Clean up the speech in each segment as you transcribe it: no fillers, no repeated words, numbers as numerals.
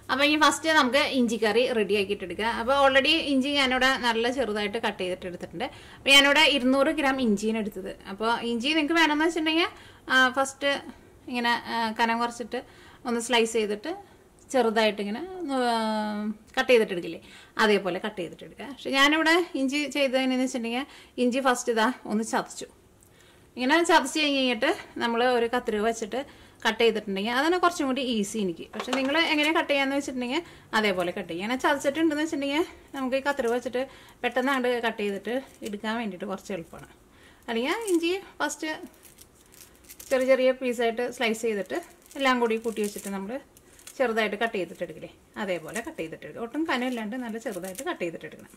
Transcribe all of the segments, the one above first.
അപ്പോൾ ഈ ഫസ്റ്റ് നമുക്ക് ഇഞ്ചി കറി റെഡി ആക്കിയിട്ട് എടുക്കാം. അപ്പോൾ ഓൾറെഡി ഇഞ്ചി ഞാനിവിടെ നല്ല ചെറുതായിട്ട് കട്ട് ചെയ്തിട്ട് എടുത്തിട്ടുണ്ട്. അപ്പോൾ ഞാനിവിടെ 200 ഗ്രാം ഇഞ്ചിയാണ് എടുത്തത്. അപ്പോൾ ഇഞ്ചി നിങ്ങൾക്ക് വേണമെന്ന് വെച്ചിട്ടുണ്ടെങ്കിൽ ഫസ്റ്റ് ഇങ്ങനെ കനം കുറച്ചിട്ട് ഒന്ന് സ്ലൈസ് ചെയ്തിട്ട് ചെറുതായിട്ട് ഇങ്ങനെ കട്ട് ചെയ്തിട്ട് എടുക്കില്ലേ, അതേപോലെ കട്ട് ചെയ്തിട്ട് എടുക്കുക. പക്ഷെ ഞാനിവിടെ ഇഞ്ചി ചെയ്തതിനെന്ന് വെച്ചിട്ടുണ്ടെങ്കിൽ ഇഞ്ചി ഫസ്റ്റ് ഇതാ ഒന്ന് ചതച്ചു. ഇങ്ങനെ ചതച്ച് കഴിഞ്ഞിട്ട് നമ്മൾ ഒരു കത്രിക വെച്ചിട്ട് കട്ട് ചെയ്തിട്ടുണ്ടെങ്കിൽ അതാണ് കുറച്ചും കൂടി ഈസി എനിക്ക്. പക്ഷെ നിങ്ങൾ എങ്ങനെ കട്ട് ചെയ്യാന്ന് വെച്ചിട്ടുണ്ടെങ്കിൽ അതേപോലെ കട്ട് ചെയ്യുക. അങ്ങനെ ചതച്ചിട്ടുണ്ടെന്ന് വെച്ചിട്ടുണ്ടെങ്കിൽ നമുക്ക് ഈ കത്രിക വെച്ചിട്ട് പെട്ടെന്ന് അങ്ങോട്ട് കട്ട് ചെയ്തിട്ട് എടുക്കാൻ വേണ്ടിയിട്ട് കുറച്ച് എളുപ്പമാണ്. അല്ലെങ്കിൽ ഇഞ്ചി ഫസ്റ്റ് ചെറിയ ചെറിയ പീസായിട്ട് സ്ലൈസ് ചെയ്തിട്ട് എല്ലാം കൂടി കൂട്ടി വെച്ചിട്ട് നമ്മൾ ചെറുതായിട്ട് കട്ട് ചെയ്തിട്ട് എടുക്കില്ലേ, അതേപോലെ കട്ട് ചെയ്തിട്ട് എടുക്കുക. ഒട്ടും കനമില്ലാണ്ട് നല്ല ചെറുതായിട്ട് കട്ട് ചെയ്തിട്ട് എടുക്കണം.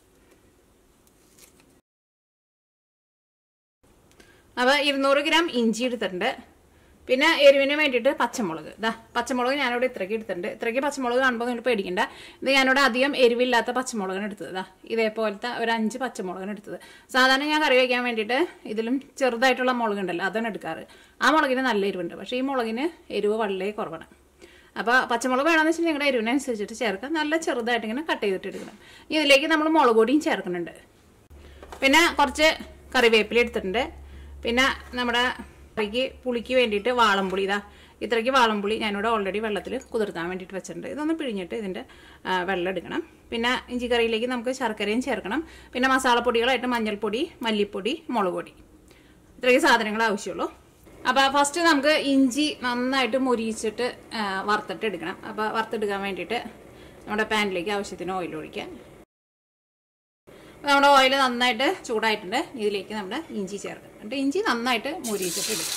അപ്പോൾ 200 ഗ്രാം ഇഞ്ചി എടുത്തിട്ടുണ്ട്. പിന്നെ എരിവിന് വേണ്ടിയിട്ട് പച്ചമുളക്, പച്ചമുളക് ഞാനിവിടെ ഇത്രയ്ക്ക് എടുത്തിട്ടുണ്ട്. ഇത്രയ്ക്ക് പച്ചമുളക് കാണുമ്പോൾ നിങ്ങൾ പേടിക്കണ്ട. ഇത് ഞാനിവിടെ അധികം എരിവില്ലാത്ത പച്ചമുളകാണ് എടുത്തത്. ഇതേപോലത്തെ ഒരു 5 പച്ചമുളകാണ് എടുത്തത്. സാധാരണ ഞാൻ കറി വയ്ക്കാൻ വേണ്ടിയിട്ട് ഇതിലും ചെറുതായിട്ടുള്ള മുളകുണ്ടല്ലോ അതാണ് എടുക്കാറ്. ആ മുളകിന് നല്ല എരിവുണ്ട്, പക്ഷേ ഈ മുളകിന് എരിവ് വളരെ കുറവാണ്. അപ്പോൾ പച്ചമുളക് വേണമെന്ന് വെച്ചാൽ നിങ്ങളുടെ എരിവിനനുസരിച്ചിട്ട് ചേർക്കാം. നല്ല ചെറുതായിട്ട് ഇങ്ങനെ കട്ട് ചെയ്തിട്ട് എടുക്കണം. ഇതിലേക്ക് നമ്മൾ മുളക് പൊടിയും ചേർക്കുന്നുണ്ട്. പിന്നെ കുറച്ച് കറിവേപ്പില എടുത്തിട്ടുണ്ട്. പിന്നെ നമ്മുടെ കറിക്ക് പുളിക്ക് വേണ്ടിയിട്ട് വാളംപുളി, ഇത്രയ്ക്ക് വാളംപുളി ഞാനിവിടെ ഓൾറെഡി വെള്ളത്തിൽ കുതിർത്താൻ വേണ്ടിയിട്ട് വെച്ചിട്ടുണ്ട്. ഇതൊന്ന് പിഴിഞ്ഞിട്ട് ഇതിൻ്റെ വെള്ളം എടുക്കണം. പിന്നെ ഇഞ്ചി കറിയിലേക്ക് നമുക്ക് ശർക്കരയും ചേർക്കണം. പിന്നെ മസാലപ്പൊടികളായിട്ട് മഞ്ഞൾപ്പൊടി, മല്ലിപ്പൊടി, മുളക് പൊടി, ഇത്രയ്ക്ക് സാധനങ്ങൾ ആവശ്യമുള്ളൂ. അപ്പോൾ ഫസ്റ്റ് നമുക്ക് ഇഞ്ചി നന്നായിട്ട് മൊരിയിച്ചിട്ട് വറുത്തിട്ട് എടുക്കണം. അപ്പോൾ വറുത്തെടുക്കാൻ വേണ്ടിയിട്ട് നമ്മുടെ പാനിലേക്ക് ആവശ്യത്തിന് ഓയിൽ ഒഴിക്കാം. നമ്മുടെ ഓയിൽ നന്നായിട്ട് ചൂടായിട്ടുണ്ട്. ഇതിലേക്ക് നമ്മുടെ ഇഞ്ചി ചേർക്കാം. എന്നിട്ട് ഇഞ്ചി നന്നായിട്ട് മൊരിയിച്ചിട്ട് എടുക്കാം.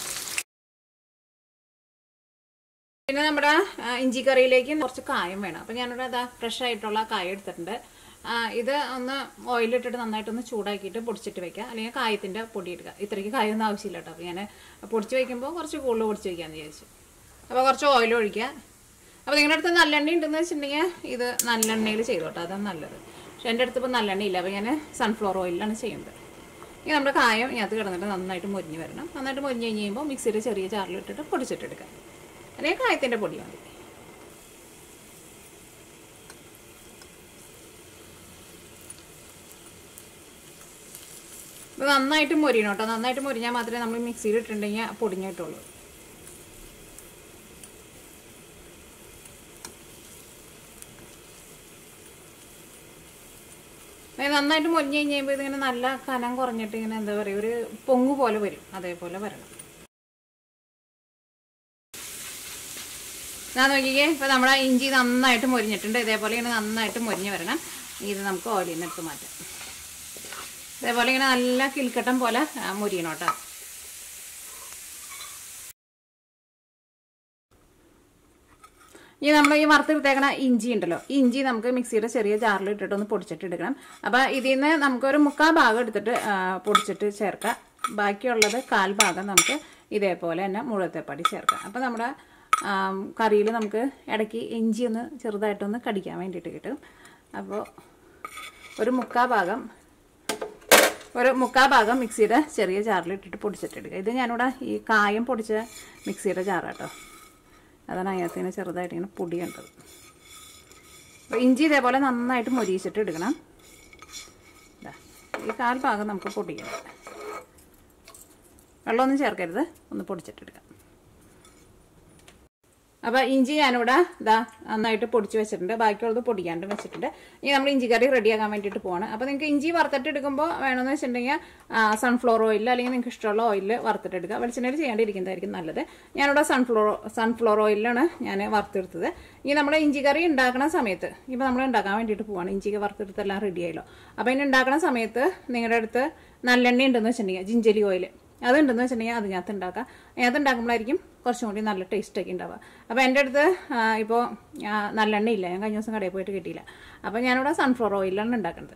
പിന്നെ നമ്മുടെ ഇഞ്ചി കറിയിലേക്ക് കുറച്ച് കായം വേണം. അപ്പോൾ ഞാനിവിടെ ഫ്രഷ് ആയിട്ടുള്ള കായം എടുത്തിട്ടുണ്ട്. ഇത് ഒന്ന് ഓയിലിട്ടിട്ട് നന്നായിട്ടൊന്ന് ചൂടാക്കിയിട്ട് പൊടിച്ചിട്ട് വെക്കുക. അല്ലെങ്കിൽ കായത്തിൻ്റെ പൊടി എടുക്കുക. ഇത്രയ്ക്ക് കായൊന്നും ആവശ്യമില്ല കേട്ടോ. അപ്പോൾ ഞാൻ പൊടിച്ച് വയ്ക്കുമ്പോൾ കുറച്ച് കൂടുതൽ പൊടിച്ച് വയ്ക്കാമെന്ന് വിചാരിച്ചു. അപ്പോൾ കുറച്ച് ഓയിൽ ഒഴിക്കുക. അപ്പോൾ നിങ്ങളുടെ അടുത്ത് നല്ലെണ്ണ ഉണ്ടെന്ന് വെച്ചിട്ടുണ്ടെങ്കിൽ ഇത് നല്ലെണ്ണയിൽ ചെയ്തോട്ടോ, അതാണ് നല്ലത്. പക്ഷെ എൻ്റെ അടുത്ത് ഇപ്പോൾ നല്ലെണ്ണ ഇല്ല. അപ്പോൾ ഞാൻ സൺഫ്ലവർ ഓയിലാണ് ചെയ്യുന്നത്. ഇനി നമ്മുടെ കായം ഇതിനകത്ത് കിടന്നിട്ട് നന്നായിട്ട് മൊരിഞ്ഞ് വരണം. നന്നായിട്ട് മൊരിഞ്ഞ് കഴിഞ്ഞ് കഴിയുമ്പോൾ മിക്സിയിൽ ചെറിയ ജാറിലിട്ടിട്ട് പൊടിച്ചിട്ടെടുക്കാം. അല്ലെങ്കിൽ കായത്തിൻ്റെ പൊടി മതി. ഇത് നന്നായിട്ട് മൊരിയണം കേട്ടോ. നന്നായിട്ട് മൊരിഞ്ഞാൽ മാത്രമേ നമ്മൾ മിക്സിയിൽ ഇട്ടിട്ടുണ്ടെങ്കിൽ പൊടിഞ്ഞിട്ടുള്ളൂ. നന്നായിട്ട് മൊരിഞ്ഞ് കഴിഞ്ഞ് കഴിയുമ്പോൾ ഇതിങ്ങനെ നല്ല കനം കുറഞ്ഞിട്ട് ഇങ്ങനെ എന്താ പറയുക, ഒരു പൊങ്ങ് പോലെ വരും. അതേപോലെ വരണം. ഞാൻ നോക്കിക്കേ, ഇപ്പോൾ നമ്മുടെ ഇഞ്ചി നന്നായിട്ട് മൊരിഞ്ഞിട്ടുണ്ട്. ഇതേപോലെ ഇങ്ങനെ നന്നായിട്ട് മൊരിഞ്ഞ് വരണം. ഇത് നമുക്ക് ഓയിലിൽ നിന്ന് എടുത്ത് മാറ്റാം. ഇതേപോലെ ഇങ്ങനെ നല്ല കിൽക്കട്ടം പോലെ മൊരിയണം കേട്ടോ. ഇനി നമ്മൾ ഈ വറുത്തെടുത്തേക്കണ ഇഞ്ചി ഉണ്ടല്ലോ, ഈ ഇഞ്ചി നമുക്ക് മിക്സിയുടെ ചെറിയ ജാറിൽ ഇട്ടിട്ട് ഒന്ന് പൊടിച്ചിട്ട് എടുക്കണം. അപ്പോൾ ഇതിൽ നിന്ന് നമുക്കൊരു 3/4 ഭാഗം എടുത്തിട്ട് പൊടിച്ചിട്ട് ചേർക്കാം. ബാക്കിയുള്ളത് 1/4 ഭാഗം നമുക്ക് ഇതേപോലെ തന്നെ മുഴുവത്തെപ്പാടി ചേർക്കാം. അപ്പോൾ നമ്മുടെ കറിയിൽ നമുക്ക് ഇടയ്ക്ക് ഇഞ്ചി ഒന്ന് ചെറുതായിട്ടൊന്ന് കടിക്കാൻ വേണ്ടിയിട്ട് കിട്ടും. അപ്പോൾ ഒരു 3/4 ഭാഗം മിക്സിയുടെ ചെറിയ ജാറിൽ ഇട്ടിട്ട് പൊടിച്ചിട്ടെടുക്കുക. ഇത് ഞാനിവിടെ ഈ കായം പൊടിച്ച മിക്സിയുടെ ജാറാട്ടോ, അതാണ് അതിനകത്ത് ഇങ്ങനെ ചെറുതായിട്ട് ഇങ്ങനെ പൊടിയുണ്ടത്. അപ്പോൾ ഇഞ്ചി ഇതേപോലെ നന്നായിട്ട് മൊരിയിച്ചിട്ട് എടുക്കണം. ഈ 1/4 ഭാഗം നമുക്ക് പൊടിക്കണം. വെള്ളമൊന്നും ചേർക്കരുത്, ഒന്ന് പൊടിച്ചിട്ടെടുക്കാം. അപ്പോൾ ഇഞ്ചി ഞാനിവിടെ നന്നായിട്ട് പൊടിച്ച് വെച്ചിട്ടുണ്ട്. ബാക്കിയുള്ളത് പൊടിക്കാണ്ട് വെച്ചിട്ടുണ്ട്. ഇനി നമ്മൾ ഇഞ്ചി കറി റെഡിയാക്കാൻ വേണ്ടിയിട്ട് പോവാണ്. അപ്പോൾ നിങ്ങൾക്ക് ഇഞ്ചി വറുത്തിട്ട് എടുക്കുമ്പോൾ വേണമെന്ന് വെച്ചിട്ടുണ്ടെങ്കിൽ സൺഫ്ലവർ ഓയിൽ അല്ലെങ്കിൽ നിങ്ങൾക്ക് ഇഷ്ടമുള്ള ഓയിൽ വറുത്തിട്ട് എടുക്കുക. വെളിച്ചെണ്ണയിൽ ചെയ്യാണ്ടിരിക്കുന്നതായിരിക്കും നല്ലത്. ഞാനിവിടെ സൺഫ്ലവർ ഓയിലാണ് ഞാൻ വറുത്തെടുത്തത്. ഇനി നമ്മുടെ ഇഞ്ചി കറി ഉണ്ടാക്കുന്ന സമയത്ത്, ഇപ്പോൾ നമ്മൾ ഉണ്ടാക്കാൻ വേണ്ടിയിട്ട് പോവാണ്. ഇഞ്ചി വറുത്തെടുത്തെല്ലാം റെഡി ആയല്ലോ. അപ്പോൾ ഇനി ഉണ്ടാക്കുന്ന സമയത്ത് നിങ്ങളുടെ അടുത്ത് നല്ലെണ്ണ ഉണ്ടെന്ന് വെച്ചിട്ടുണ്ടെങ്കിൽ ജിഞ്ചലി ഓയിൽ അതുണ്ടെന്ന് വെച്ചിട്ടുണ്ടെങ്കിൽ അതിനകത്ത് ഉണ്ടാക്കാം. അതിനകത്ത് ഉണ്ടാക്കുമ്പോഴായിരിക്കും കുറച്ചും കൂടി നല്ല ടേസ്റ്റൊക്കെ ഉണ്ടാവുക. അപ്പോൾ എൻ്റെ അടുത്ത് ഇപ്പോൾ നല്ലെണ്ണ ഇല്ല, ഞാൻ കഴിഞ്ഞ ദിവസം കടയിൽ പോയിട്ട് കിട്ടിയില്ല. അപ്പോൾ ഞാനിവിടെ സൺഫ്ലവർ ഓയിലാണ് ഉണ്ടാക്കുന്നത്.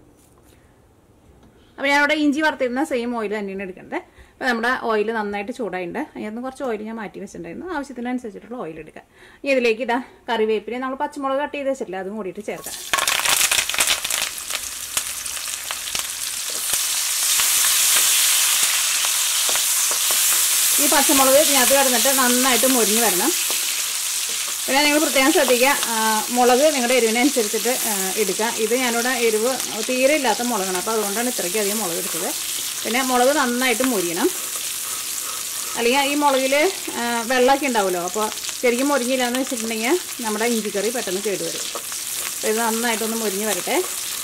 അപ്പോൾ ഞാനിവിടെ ഇഞ്ചി വറുത്തിരുന്ന സെയിം ഓയിൽ തന്നെയാണ് എടുക്കുന്നത്. അപ്പോൾ നമ്മുടെ ഓയിൽ നന്നായിട്ട് ചൂടായിട്ടുണ്ട്. അതിനകത്ത് കുറച്ച് ഓയിൽ ഞാൻ മാറ്റി വെച്ചിട്ടുണ്ടായിരുന്നു. ആവശ്യത്തിനനുസരിച്ചിട്ടുള്ള ഓയിൽ എടുക്കുക. ഇനി ഇതിലേക്ക് കറിവേപ്പില നമ്മൾ പച്ചമുളക് കട്ട് ചെയ്ത് വെച്ചിട്ടില്ല, അതും കൂടിയിട്ട് ചേർക്കാം. ഈ പച്ചമുളക് ഇതിനകത്ത് കിടന്നിട്ട് നന്നായിട്ട് മൊരിഞ്ഞ് വരണം. പിന്നെ നിങ്ങൾ പ്രത്യേകം ശ്രദ്ധിക്കുക, മുളക് നിങ്ങളുടെ എരിവിനനുസരിച്ചിട്ട് എടുക്കുക. ഇത് ഞാനിവിടെ എരിവ് തീരെ ഇല്ലാത്ത മുളകാണ്, അപ്പോൾ അതുകൊണ്ടാണ് ഇത്രയ്ക്ക് അധികം മുളക് എടുത്തത്. പിന്നെ മുളക് നന്നായിട്ട് മുരിയണം, അല്ലെങ്കിൽ ഈ മുളകിൽ വെള്ളമൊക്കെ ഉണ്ടാവുമല്ലോ, അപ്പോൾ ശരിക്കും മുരിഞ്ഞില്ല എന്ന് വെച്ചിട്ടുണ്ടെങ്കിൽ നമ്മുടെ ഇഞ്ചിക്കറി പെട്ടെന്ന് കേടുവരും. അപ്പോൾ ഇത് നന്നായിട്ടൊന്ന് മുരിഞ്ഞ് വരട്ടെ.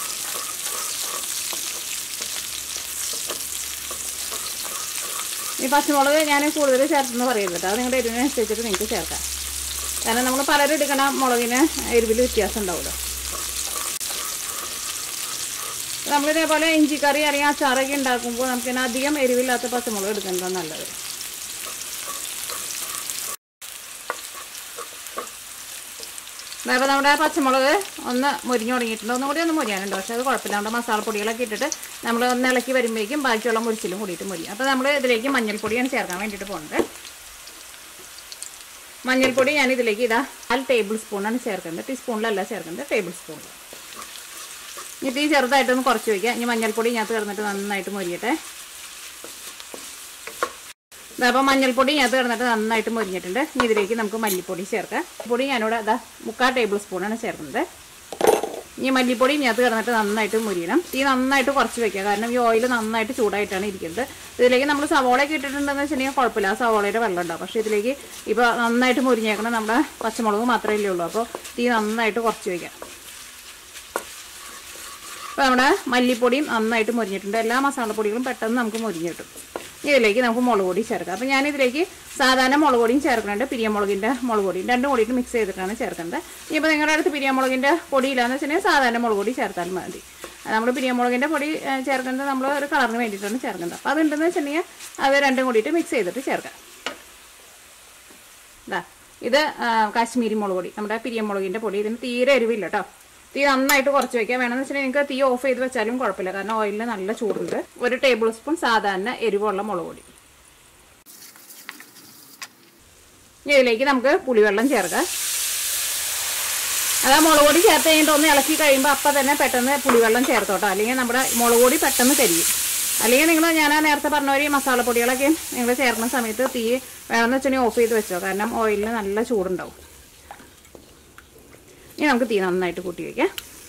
ഈ പച്ചമുളക് ഞാൻ കൂടുതൽ ചേർത്തെന്ന് പറയരുത് കേട്ടോ, അത് നിങ്ങളുടെ എരിവിനനുസരിച്ചിട്ട് നിങ്ങൾക്ക് ചേർക്കാം. കാരണം നമ്മൾ പലരും എടുക്കണ മുളകിന് എരിവിൽ വ്യത്യാസം ഉണ്ടാവുമല്ലോ. നമ്മളിതേപോലെ ഇഞ്ചിക്കറി അല്ലെങ്കിൽ അച്ചാറൊക്കെ ഉണ്ടാക്കുമ്പോൾ നമുക്കിന് അധികം എരിവില്ലാത്ത പച്ചമുളക് എടുക്കുന്നതാണ് നല്ലത്. അപ്പോൾ നമ്മുടെ പച്ചമുളക് ഒന്ന് മുരിഞ്ഞു തുടങ്ങിയിട്ടുണ്ട്, ഒന്നും കൂടി ഒന്ന് മുരിയാനുണ്ട്. പക്ഷേ അത് കുഴപ്പമില്ല, നമ്മുടെ മസാലപ്പൊടികളൊക്കെ ഇട്ടിട്ട് നമ്മൾ ഒന്ന് ഇളക്കി വരുമ്പോഴേക്കും ബാക്കിയുള്ള മുരിച്ചിലും കൂടിയിട്ട് മുരിയും. അപ്പോൾ നമ്മൾ ഇതിലേക്ക് മഞ്ഞൾപ്പൊടിയാണ് ചേർക്കാൻ വേണ്ടിയിട്ട് പോകുന്നത്. മഞ്ഞൾപ്പൊടി ഞാൻ ഇതിലേക്ക് 4 ടേബിൾ സ്പൂണാണ് ചേർക്കുന്നത്, ടീസ്പൂണിലല്ല ചേർക്കുന്നത്, ടേബിൾ സ്പൂണിൽ. ഇനി തീ ചെറുതായിട്ടൊന്ന് കുറച്ച് വയ്ക്കുക. ഇനി മഞ്ഞൾപ്പൊടി ഇതിനകത്ത് കിടന്നിട്ട് നന്നായിട്ട് മുരിയട്ടെ. അപ്പോൾ മഞ്ഞൾപ്പൊടി ഇതിനകത്ത് കിടന്നിട്ട് നന്നായിട്ട് മുരിഞ്ഞിട്ടുണ്ട്. ഇനി ഇതിലേക്ക് നമുക്ക് മല്ലിപ്പൊടി ചേർക്കാം. പൊടി ഞാനിവിടെ 3/4 ടേബിൾ സ്പൂണാണ് ചേർക്കുന്നത്. ഇനി മല്ലിപ്പൊടി ഇതിനകത്ത് കിടന്നിട്ട് നന്നായിട്ട് മുരിയണം. തീ നന്നായിട്ട് കുറച്ച് വയ്ക്കുക, കാരണം ഈ ഓയിൽ നന്നായിട്ട് ചൂടായിട്ടാണ് ഇരിക്കുന്നത്. ഇതിലേക്ക് നമ്മൾ സവോളയൊക്കെ ഇട്ടിട്ടുണ്ടെന്ന് വെച്ചിട്ടുണ്ടെങ്കിൽ കുഴപ്പമില്ല, ആ സവോളയുടെ വെള്ളം ഉണ്ടാവും. പക്ഷേ ഇതിലേക്ക് ഇപ്പോൾ നന്നായിട്ട് മുരിഞ്ഞേക്കണം, നമ്മുടെ പച്ചമുളക് മാത്രമേ ഉള്ളൂ. അപ്പോൾ തീ നന്നായിട്ട് കുറച്ച് വയ്ക്കാം. അപ്പോൾ നമ്മുടെ മല്ലിപ്പൊടിയും നന്നായിട്ട് മുരിഞ്ഞിട്ടുണ്ട്. എല്ലാ മസാലപ്പൊടികളും പെട്ടെന്ന് നമുക്ക് മുരിഞ്ഞ് കിട്ടും. ഇതിലേക്ക് നമുക്ക് മുളക് പൊടി ചേർക്കാം. അപ്പോൾ ഞാനിതിലേക്ക് സാധാരണ മുളക് പൊടിയും ചേർക്കുന്നുണ്ട്, പിരിയമുളകിൻ്റെ മുളക് പൊടിയും രണ്ടും കൂടിയിട്ട് മിക്സ് ചെയ്തിട്ടാണ് ചേർക്കുന്നത്. ഇപ്പോൾ നിങ്ങളുടെ അടുത്ത് പിരിയമുളകിൻ്റെ പൊടിയില്ലാന്ന് വെച്ചിട്ടുണ്ടെങ്കിൽ സാധാരണ മുളക് പൊടി ചേർത്താലും മതി. നമ്മൾ പിരിയമുളകിൻ്റെ പൊടി ചേർക്കുന്നത് നമ്മൾ ഒരു കളറിന് വേണ്ടിയിട്ടാണ് ചേർക്കുന്നത്. അപ്പോൾ അതുണ്ടെന്ന് വെച്ചിട്ടുണ്ടെങ്കിൽ അത് രണ്ടും കൂടിയിട്ട് മിക്സ് ചെയ്തിട്ട് ചേർക്കാം. ഇത് കാശ്മീരി മുളക് പൊടി, നമ്മുടെ പിരിയമുളകിൻ്റെ പൊടി. ഇതിന് തീരെ എരിവില്ല കേട്ടോ. തീ നന്നായിട്ട് കുറച്ച് വയ്ക്കുക. വേണമെന്ന് വെച്ചിട്ടുണ്ടെങ്കിൽ നിങ്ങൾക്ക് തീ ഓഫ് ചെയ്ത് വെച്ചാലും കുഴപ്പമില്ല, കാരണം ഓയിലിന് നല്ല ചൂടുണ്ട്. 1 ടേബിൾ സ്പൂൺ സാധാരണ എരിവുള്ള മുളക് പൊടി. ഇതിലേക്ക് നമുക്ക് പുളിവെള്ളം ചേർക്കാം. അത് മുളക് പൊടി ചേർത്ത് കഴിഞ്ഞിട്ട് ഒന്ന് ഇളക്കി കഴിയുമ്പോൾ അപ്പം തന്നെ പെട്ടെന്ന് പുളിവെള്ളം ചേർത്തോട്ടോ, അല്ലെങ്കിൽ നമ്മുടെ മുളക് പൊടി പെട്ടെന്ന് കരിയും. അല്ലെങ്കിൽ നിങ്ങൾ ഞാൻ നേരത്തെ പറഞ്ഞ ഒരു മസാലപ്പൊടികളൊക്കെ നിങ്ങൾ ചേർക്കുന്ന സമയത്ത് തീ വേണമെന്ന് വെച്ചിട്ടുണ്ടെങ്കിൽ ഓഫ് ചെയ്ത് വെച്ചോ, കാരണം ഓയിലിന് നല്ല ചൂടുണ്ടാവും. ഇനി നമുക്ക് തീ നന്നായിട്ട് കൂട്ടി വയ്ക്കാം.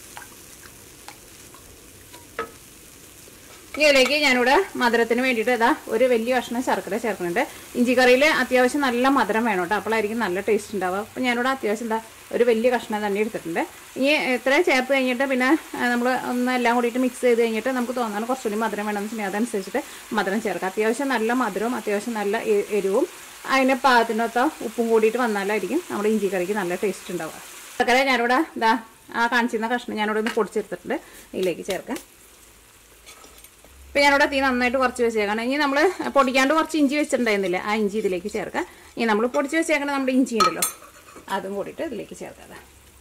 ഇതിലേക്ക് ഞാനിവിടെ മധുരത്തിന് വേണ്ടിയിട്ട് ഒരു വലിയ കഷ്ണം ശർക്കര ചേർക്കുന്നുണ്ട്. ഇഞ്ചിക്കറിയിൽ അത്യാവശ്യം നല്ല മധുരം വേണം കേട്ടോ, അപ്പോഴായിരിക്കും നല്ല ടേസ്റ്റ് ഉണ്ടാവുക. അപ്പോൾ ഞാനിവിടെ അത്യാവശ്യം ഒരു വലിയ കഷ്ണം തന്നെ എടുത്തിട്ടുണ്ട്. ഇനി ഇത്ര ചേർത്ത് കഴിഞ്ഞിട്ട് പിന്നെ നമ്മൾ ഒന്ന് എല്ലാം കൂടിയിട്ട് മിക്സ് ചെയ്ത് കഴിഞ്ഞിട്ട് നമുക്ക് തോന്നാൻ കുറച്ചുകൂടി മധുരം വേണമെന്ന് വെച്ചിട്ടുണ്ടെങ്കിൽ അതനുസരിച്ചിട്ട് മധുരം ചേർക്കുക. അത്യാവശ്യം നല്ല മധുരവും അത്യാവശ്യം നല്ല എരിവും അതിൻ്റെ പാകത്തിനൊത്ത ഉപ്പും കൂടിയിട്ട് വന്നാലായിരിക്കും നമ്മുടെ ഇഞ്ചിക്കറിക്ക് നല്ല ടേസ്റ്റ് ഉണ്ടാവുക. ശർക്കര ഞാനിവിടെ ആ കാണിച്ചിരുന്ന കഷ്ണം ഞാനിവിടെ ഒന്ന് പൊടിച്ചെടുത്തിട്ടുണ്ട്, ഇതിലേക്ക് ചേർക്കാം. ഇപ്പോൾ ഞാനിവിടെ തീ നന്നായിട്ട് കുറച്ച് വെച്ചേക്കണം. ഇനി നമ്മൾ പൊടിക്കാണ്ട് കുറച്ച് ഇഞ്ചി വെച്ചിട്ടുണ്ടായിരുന്നില്ല, ആ ഇഞ്ചി ഇതിലേക്ക് ചേർക്കാം. ഇനി നമ്മൾ പൊടിച്ച് വെച്ചേക്കണ നമ്മുടെ ഇഞ്ചി ഉണ്ടല്ലോ, അതും കൂടിയിട്ട് ഇതിലേക്ക് ചേർക്കാം.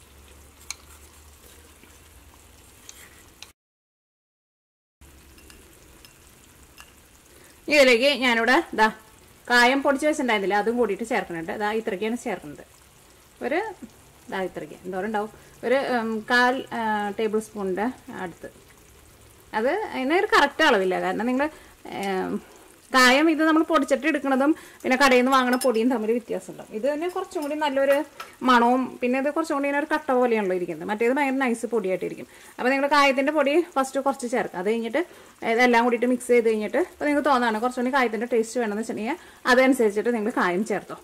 ഇതിലേക്ക് ഞാനിവിടെ കായം പൊടിച്ച് വെച്ചിട്ടുണ്ടായിരുന്നില്ല, അതും കൂടിയിട്ട് ചേർക്കുന്നുണ്ട്. ഇത്രയ്ക്കാണ് ചേർക്കുന്നത്. ഒരു ഇത്രയ്ക്ക് എന്തോരം ഉണ്ടാവും, ഒരു 1/4 ടേബിൾ സ്പൂണിൻ്റെ അടുത്ത്. അത് അതിനൊരു കറക്റ്റ് അളവില്ല, കാരണം നിങ്ങൾ കായം ഇത് നമ്മൾ പൊടിച്ചിട്ട് എടുക്കുന്നതും പിന്നെ കടയിൽ നിന്ന് വാങ്ങണ പൊടിയും തമ്മിൽ വ്യത്യാസം ഉണ്ടാവും. ഇത് തന്നെ കുറച്ചും കൂടി നല്ലൊരു മണവും പിന്നെ ഇത് കുറച്ചും കൂടി ഒരു കട്ട പോലെയാണല്ലോ ഇരിക്കുന്നത്, മറ്റേത് ഭയങ്കര നൈസ് പൊടിയായിട്ടിരിക്കും. അപ്പോൾ നിങ്ങൾ കായത്തിൻ്റെ പൊടി ഫസ്റ്റ് കുറച്ച് ചേർക്കുക, അത് കഴിഞ്ഞിട്ട് ഇതെല്ലാം കൂടിയിട്ട് മിക്സ് ചെയ്ത് കഴിഞ്ഞിട്ട് അപ്പോൾ നിങ്ങൾക്ക് തോന്നാണ് കുറച്ചുകൂടി കായത്തിൻ്റെ ടേസ്റ്റ് വേണമെന്ന് വെച്ചിട്ടുണ്ടെങ്കിൽ അതനുസരിച്ചിട്ട് നിങ്ങൾ കായം ചേർത്തോ.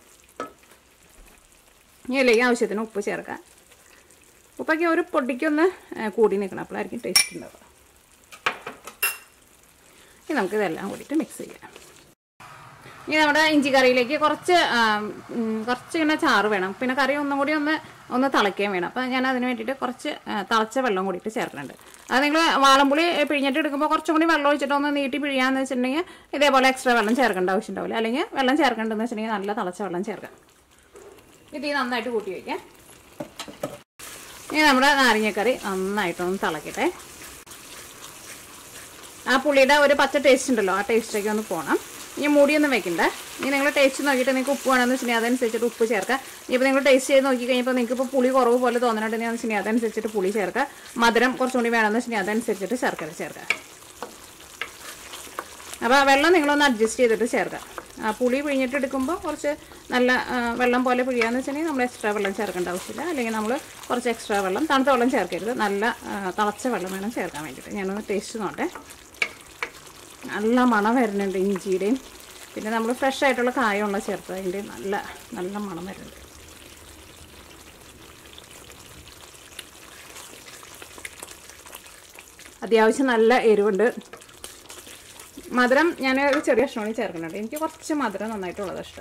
ഇനി അല്ലെങ്കിൽ ആവശ്യത്തിന് ഉപ്പ് ചേർക്കാം. ഉപ്പൊക്കെ ഒരു പൊടിക്കൊന്ന് കൂടി നിൽക്കണം, അപ്പോഴായിരിക്കും ടേസ്റ്റ് ഉണ്ടാവുക. ഇനി നമുക്കിതെല്ലാം കൂടിയിട്ട് മിക്സ് ചെയ്യാം. ഇനി നമ്മുടെ ഇഞ്ചി കറിയിലേക്ക് കുറച്ച് ഇങ്ങനെ ചാറ് വേണം, പിന്നെ കറി ഒന്നും കൂടി ഒന്ന് തിളയ്ക്കുകയും വേണം. അപ്പോൾ ഞാൻ അതിന് വേണ്ടിയിട്ട് കുറച്ച് തിളച്ച വെള്ളം കൂടിയിട്ട് ചേർക്കുന്നുണ്ട്. അത് നിങ്ങൾ വാളംപുളി പിഴിഞ്ഞിട്ട് എടുക്കുമ്പോൾ കുറച്ചും കൂടി വെള്ളം ഒഴിച്ചിട്ട് ഒന്ന് നീട്ടി പിഴിയാന്ന് വെച്ചിട്ടുണ്ടെങ്കിൽ ഇതേപോലെ എക്സ്ട്രാ വെള്ളം ചേർക്കേണ്ട ആവശ്യം ഉണ്ടാവില്ല. അല്ലെങ്കിൽ വെള്ളം ചേർക്കേണ്ടതെന്ന് വെച്ചിട്ടുണ്ടെങ്കിൽ നല്ല തിളച്ച വെള്ളം ചേർക്കാം. ഇത് നന്നായിട്ട് കൂട്ടി വയ്ക്കാം. ഇനി നമ്മുടെ നാരങ്ങക്കറി നന്നായിട്ടൊന്ന് തിളക്കട്ടെ. ആ പുളിയുടെ ഒരു പച്ച ടേസ്റ്റ് ഉണ്ടല്ലോ, ആ ടേസ്റ്റൊക്കെ ഒന്ന് പോകണം. ഇനി മൂടിയൊന്നും വെക്കണ്ട. ഇനി നിങ്ങൾ ടേസ്റ്റ് നോക്കിയിട്ട് നിങ്ങൾക്ക് ഉപ്പ് വേണമെന്ന് വെച്ചിട്ടുണ്ടെങ്കിൽ അതനുസരിച്ചിട്ട് ഉപ്പ് ചേർക്കുക. ഇപ്പോൾ നിങ്ങൾ ടേസ്റ്റ് ചെയ്ത് നോക്കി കഴിഞ്ഞപ്പോൾ നിങ്ങൾക്ക് ഇപ്പോൾ പുളി കുറവ് പോലെ തോന്നുന്നുണ്ടെന്ന് വെച്ചിട്ടുണ്ടെങ്കിൽ അതനുസരിച്ചിട്ട് പുളി ചേർക്കുക. മധുരം കുറച്ചും കൂടി വേണമെന്ന് വെച്ചിട്ടുണ്ടെങ്കിൽ അതനുസരിച്ചിട്ട് ശർക്കര ചേർക്കുക. അപ്പോൾ വെള്ളം നിങ്ങളൊന്ന് അഡ്ജസ്റ്റ് ചെയ്തിട്ട് ചേർക്കുക. പുളി പിഴിഞ്ഞിട്ട് എടുക്കുമ്പോൾ കുറച്ച് നല്ല വെള്ളം പോലെ പിഴിയാന്ന് വെച്ചിട്ടുണ്ടെങ്കിൽ നമ്മൾ എക്സ്ട്രാ വെള്ളം ചേർക്കേണ്ട ആവശ്യമില്ല. അല്ലെങ്കിൽ നമ്മൾ കുറച്ച് എക്സ്ട്രാ വെള്ളം, തണുത്ത വെള്ളം ചേർക്കരുത്, നല്ല തിളച്ച വെള്ളം വേണം ചേർക്കാൻ വേണ്ടിയിട്ട്. ഞാനൊന്ന് ടേസ്റ്റ് നോട്ടെ. നല്ല മണം വരുന്നുണ്ട് ഇഞ്ചിയുടെയും. പിന്നെ നമ്മൾ ഫ്രഷ് ആയിട്ടുള്ള കായമുള്ള ചേർത്ത് അതിൻ്റെ നല്ല നല്ല മണം വരുന്നുണ്ട്. അത്യാവശ്യം നല്ല എരിവുണ്ട്. മധുരം ഞാൻ ഒരു ചെറിയ കഷ്ണോണി ചേർക്കുന്നുണ്ട്. എനിക്ക് കുറച്ച് മധുരം നന്നായിട്ടുള്ളത് ഇഷ്ടം.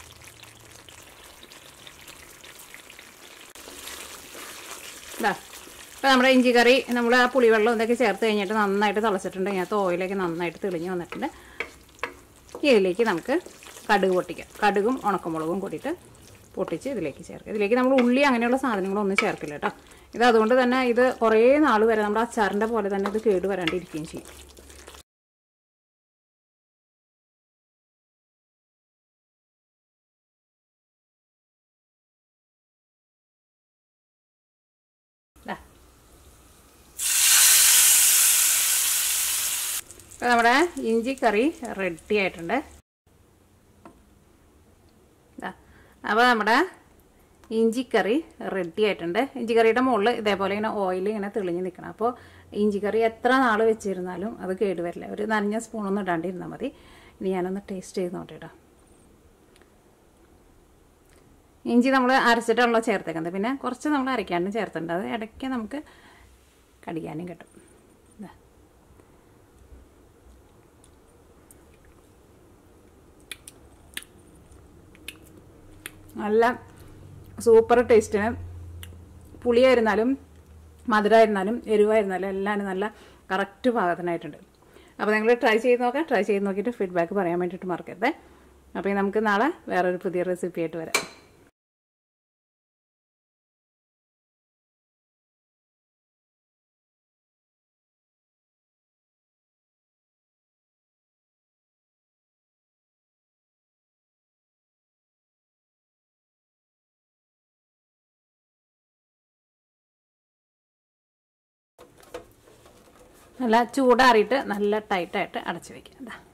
ഇതാ ഇപ്പോൾ നമ്മുടെ ഇഞ്ചി കറി നമ്മൾ ആ പുളിവെള്ളം ഇതൊക്കെ ചേർത്ത് കഴിഞ്ഞിട്ട് നന്നായിട്ട് തിളച്ചിട്ടുണ്ട്. ഇതിനകത്ത് ഓയിലേക്ക് നന്നായിട്ട് തെളിഞ്ഞ് വന്നിട്ടുണ്ട്. ഇതിലേക്ക് നമുക്ക് കടുക് പൊട്ടിക്കാം. കടുകും ഉണക്കമുളകും കൂടിയിട്ട് പൊട്ടിച്ച് ഇതിലേക്ക് ചേർക്കുക. ഇതിലേക്ക് നമ്മൾ ഉള്ളി അങ്ങനെയുള്ള സാധനങ്ങളൊന്നും ചേർക്കില്ല കേട്ടോ. ഇത് അതുകൊണ്ട് തന്നെ ഇത് കുറേ നാൾ വരെ നമ്മുടെ അച്ചാറിൻ്റെ പോലെ തന്നെ ഇത് കേട് വരാണ്ടിരിക്കുകയും ചെയ്യും. അപ്പോൾ നമ്മുടെ ഇഞ്ചി കറി റെഡി ആയിട്ടുണ്ട്. അപ്പോൾ നമ്മുടെ ഇഞ്ചിക്കറി റെഡി ആയിട്ടുണ്ട്. ഇഞ്ചിക്കറിയുടെ മുകളിൽ ഇതേപോലെ ഇങ്ങനെ ഓയിൽ ഇങ്ങനെ തെളിഞ്ഞ് നിൽക്കണം. അപ്പോൾ ഇഞ്ചിക്കറി എത്ര നാൾ വെച്ചിരുന്നാലും അത് കേടുവരില്ല. ഒരു നനഞ്ഞ സ്പൂണൊന്നും ഇടാണ്ടിരുന്നാൽ മതി. ഇനി ഞാനൊന്ന് ടേസ്റ്റ് ചെയ്ത് നോട്ടിട്ടോ. ഇഞ്ചി നമ്മൾ അരച്ചിട്ടുള്ള ചേർത്തേക്കുന്നത്. പിന്നെ കുറച്ച് നമ്മൾ അരയ്ക്കാണ്ടും ചേർത്തിട്ടുണ്ട്. അത് ഇടയ്ക്ക് നമുക്ക് കടിക്കാനും കിട്ടും. നല്ല സൂപ്പർ ടേസ്റ്റിന്. പുളിയായിരുന്നാലും മധുരമായിരുന്നാലും എരിവായിരുന്നാലും എല്ലാം നല്ല കറക്റ്റ് പാകത്തിനായിട്ടുണ്ട്. അപ്പോൾ നിങ്ങൾ ട്രൈ ചെയ്ത് നോക്കാം. ട്രൈ ചെയ്ത് നോക്കിയിട്ട് ഫീഡ്ബാക്ക് പറയാൻ വേണ്ടിയിട്ട് മറക്കരുത്. അപ്പോൾ നമുക്ക് നാളെ വേറൊരു പുതിയ റെസിപ്പി ആയിട്ട് വരാം. നല്ല ചൂടാറിയിട്ട് നല്ല ടൈറ്റായിട്ട് അടച്ച് വയ്ക്കാം.